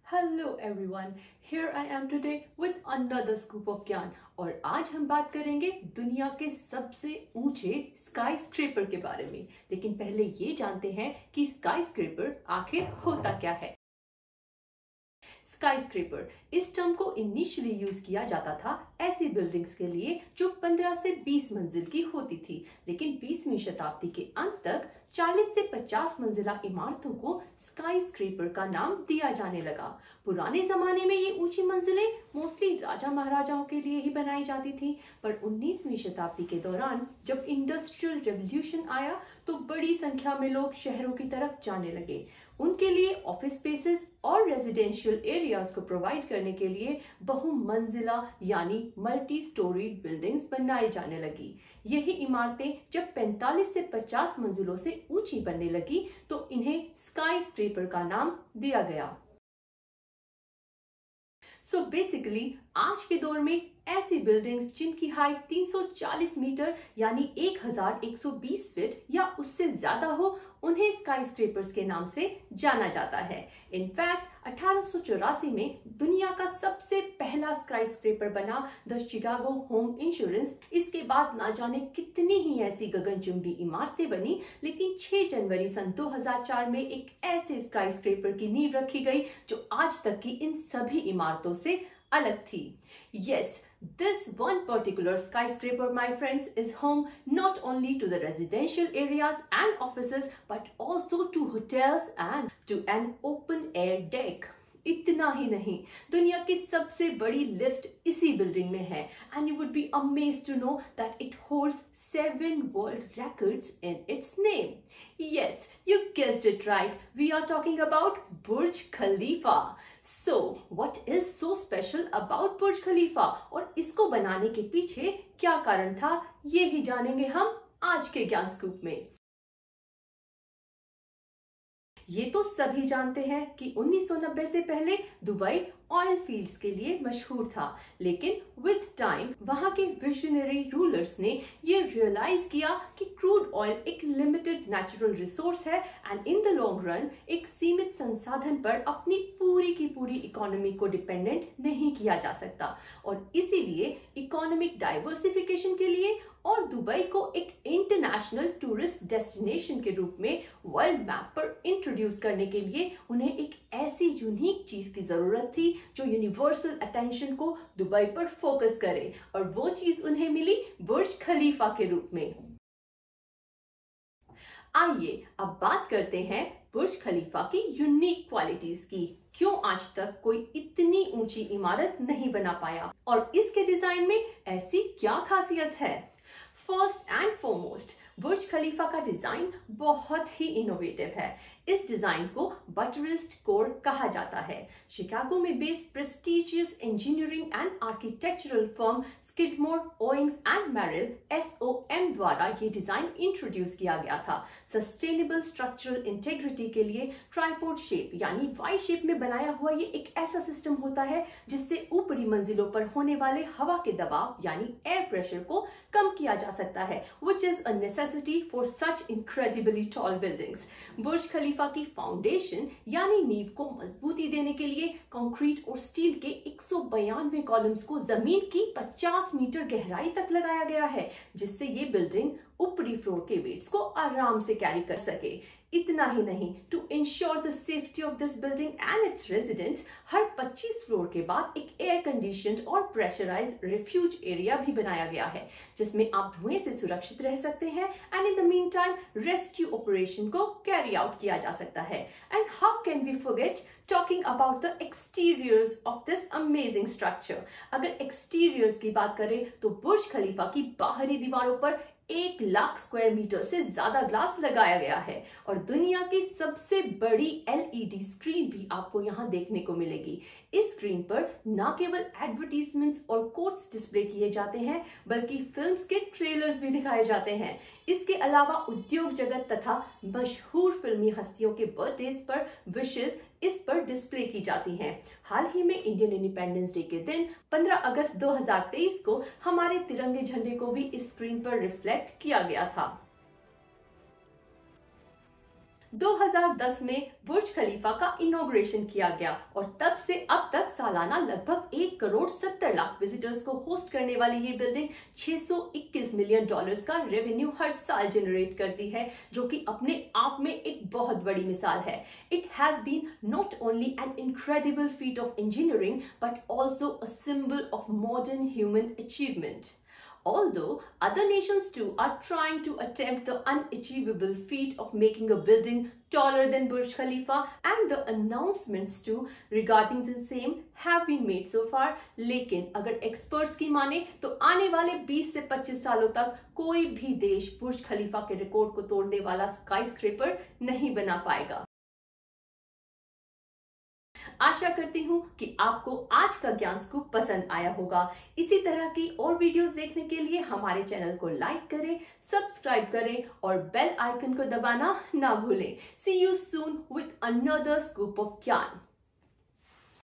Hello everyone, here I am today with another scoop of ज्ञान। और आज हम बात करेंगे दुनिया के सबसे ऊंचे स्काई स्क्रेपर के बारे में। लेकिन पहले ये जानते हैं कि स्काई स्क्रेपर आखिर होता क्या है। स्काई स्क्रेपर इस टर्म को इनिशियली यूज किया जाता था ऐसी बिल्डिंग्स के लिए जो 15 से 20 मंजिल की होती थी, लेकिन 20वीं शताब्दी के अंत तक 40 से 50 मंजिला इमारतों को स्काई स्क्रेपर का नाम दिया जाने लगा। पुराने जमाने में ये ऊंची मंजिलें मोस्टली राजा महाराजाओं के लिए ही बनाई जाती थी, पर 19वीं शताब्दी के दौरान जब इंडस्ट्रियल रेवोल्यूशन आया तो बड़ी संख्या में लोग शहरों की तरफ जाने लगे। उनके लिए ऑफिस स्पेसेस और रेजिडेंशियल एरियाज को प्रोवाइड करने के लिए बहुमंजिला यानी मल्टी स्टोरीड बिल्डिंग्स बनाई जाने लगी। यही इमारतें जब 45 से 50 मंजिलों से ऊंची बनने लगी तो इन्हें स्काई स्क्रेपर का नाम दिया गया। सो बेसिकली आज के दौर में ऐसी बिल्डिंग्स जिनकी हाइट 340 मीटर यानी 1120 फीट या उससे ज्यादा हो, उन्हें स्काई स्क्रेपर्स के नाम से जाना जाता है। इनफैक्ट 1884 में दुनिया का सबसे पहला स्काई स्क्रेपर बना द शिकागो होम इंश्योरेंस। इसके बाद ना जाने कितनी ही ऐसी गगनचुंबी इमारतें बनी, लेकिन 6 जनवरी सन 2004 में एक ऐसे स्काई स्क्रेपर की नींव रखी गई जो आज तक की इन सभी इमारतों से अलग थी। Yes, this one particular skyscraper, my friends, is home not only to the residential areas and offices, but also to hotels and to an open air deck. इतना ही नहीं, दुनिया की सबसे बड़ी लिफ्ट इसी बिल्डिंग में है, and you would be amazed to know that it holds 7 world records in its name. Yes, you guessed it right. We are talking about Burj Khalifa. So, what is so special about Burj Khalifa? और इसको बनाने के पीछे क्या कारण था, ये ही जानेंगे हम आज के ज्ञान स्कूप में। ये तो सभी जानते हैं कि 1990 से पहले दुबई ऑयल फील्ड्स के लिए मशहूर था, लेकिन विद टाइम वहां के विजनरी रूलर्स ने ये रियलाइज किया कि क्रूड ऑयल एक लिमिटेड नेचुरल रिसोर्स है and in the long run एक सीमित संसाधन पर अपनी पूरी की पूरी इकोनॉमी को डिपेंडेंट नहीं किया जा सकता। और इसीलिए इकोनॉमिक डाइवर्सिफिकेशन के लिए और दुबई को एक इंटरनेशनल टूरिस्ट डेस्टिनेशन के रूप में वर्ल्ड मैप पर इंट्रोड्यूस करने के लिए उन्हें एक ऐसी यूनिक चीज की जरूरत थी जो यूनिवर्सल अटेंशन को दुबई पर फोकस करे, और वो चीज उन्हें मिली बुर्ज खलीफा के रूप में। आइए अब बात करते हैं बुर्ज खलीफा की यूनिक क्वालिटीज की। क्यों आज तक कोई इतनी ऊंची इमारत नहीं बना पाया और इसके डिजाइन में ऐसी क्या खासियत है। First and foremost, Burj Khalifa का डिजाइन बहुत ही इनोवेटिव है। इस डिजाइन को बटरेस्ड कोर कहा जाता है। शिकागो में based prestigious engineering and architectural firm Skidmore, Owings and Merrill (SOM) द्वारा ये डिजाइन इंट्रोड्यूस किया गया था। सस्टेनेबल स्ट्रक्चरल इंटेग्रिटी के लिए ट्राइपोड शेप यानी वाई शेप में बनाया हुआ ये एक ऐसा सिस्टम होता है जिससे ऊपरी मंजिलों पर होने वाले हवा के दबाव यानी एयर प्रेशर को कम किया जा सकता है, which is a necessity for such incredibly tall buildings. बुर्ज खलीफा की फाउंडेशन यानी नींव को मजबूती देने के लिए कंक्रीट और स्टील के 192 कॉलम्स को जमीन की 50 मीटर गहराई तक लगाया गया है, जिससे ये बिल्डिंग ऊपरी फ्लोर के वेट्स को आराम से कैरी कर सके। इतना ही नहीं, to ensure the safety of this building and its residents, हर 25 फ्लोर के बाद एक एयर कंडीशनड और प्रेशराइज्ड रिफ्यूज एरिया भी बनाया गया है, जिसमें आप धुएं से सुरक्षित रह सकते हैं and in the mean time rescue operation को कैरी आउट किया जा सकता है। And how can we forget talking about the exteriors of this amazing structure। अगर एक्सटीरियर्स की बात करें तो बुर्ज खलीफा की बाहरी दीवारों पर 1 लाख स्क्वायर मीटर से ज्यादा ग्लास लगाया गया है और दुनिया की सबसे बड़ी LED स्क्रीन भी आपको यहाँ देखने को मिलेगी। इस स्क्रीन पर न केवल एडवर्टीजमेंट्स और कोट्स डिस्प्ले किए जाते हैं, बल्कि फिल्म्स के ट्रेलर्स भी दिखाए जाते हैं। इसके अलावा उद्योग जगत तथा मशहूर फिल्मी हस्तियों के बर्थडेज पर विशेस इस पर डिस्प्ले की जाती हैं। हाल ही में इंडियन इंडिपेंडेंस डे के दिन 15 अगस्त 2023 को हमारे तिरंगे झंडे को भी इस स्क्रीन पर रिफ्लेक्ट किया गया था। 2010 में बुर्ज खलीफा का इनॉग्रेशन किया गया और तब से अब तक सालाना लगभग 1,70,00,000 विजिटर्स को होस्ट करने वाली ये बिल्डिंग $621 मिलियन का रेवेन्यू हर साल जनरेट करती है, जो कि अपने आप में एक बहुत बड़ी मिसाल है। It has been not only an incredible feat of engineering but also a symbol of modern human achievement. Although other nations too are trying to attempt the unachievable feat of making a building taller than Burj Khalifa, and the announcements too regarding the same have been made so far, लेकिन अगर experts की माने तो आने वाले 20 से 25 सालों तक कोई भी देश बुर्ज खलीफा के रिकॉर्ड को तोड़ने वाला स्काईस्क्रेपर नहीं बना पाएगा। आशा करती हूँ कि आपको आज का ज्ञान स्कूप पसंद आया होगा। इसी तरह की और वीडियोस देखने के लिए हमारे चैनल को लाइक करें, सब्सक्राइब करें और बेल आइकन को दबाना ना भूलें। See you soon with another scoop of ज्ञान।